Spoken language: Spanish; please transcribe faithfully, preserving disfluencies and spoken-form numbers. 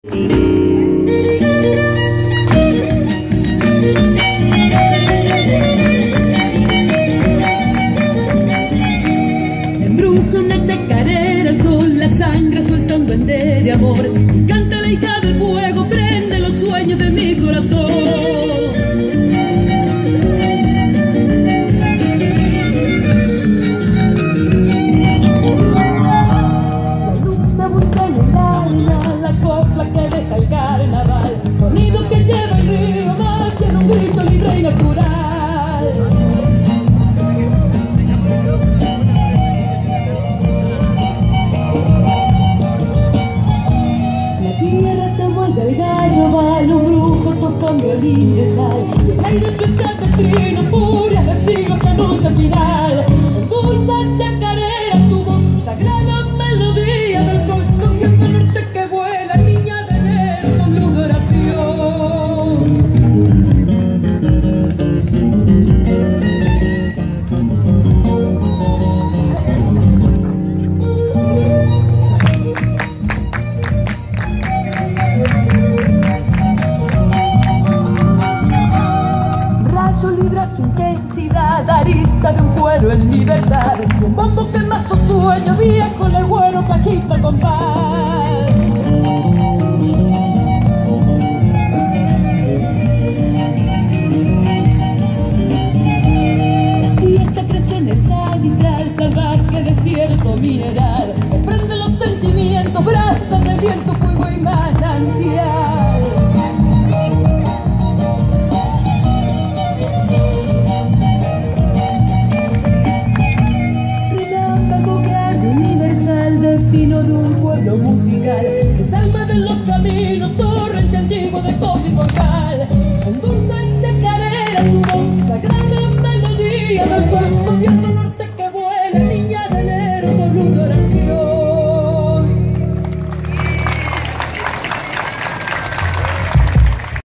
Embruja una chacarera al sol, la sangre suelta un duende de amor. Y canta la hija del fuego, prende los sueños de mi corazón. La luna busca en el alma la copla que deja el carnaval, sonido que lleva el río más que en un grito libre y natural. El garrobal, un brujo toca un violín de sal, y el aire flecha de trinos, furias de siglos que anuncia el final. En dulce chacarera tu voz, sagrada melodía del sol, sosiego norte que vuela, niña de enero, son mi adoración. Libra su intensidad, arista de un cuero en libertad, y un bombo que más su sueño viejo, el güero que agita el compás.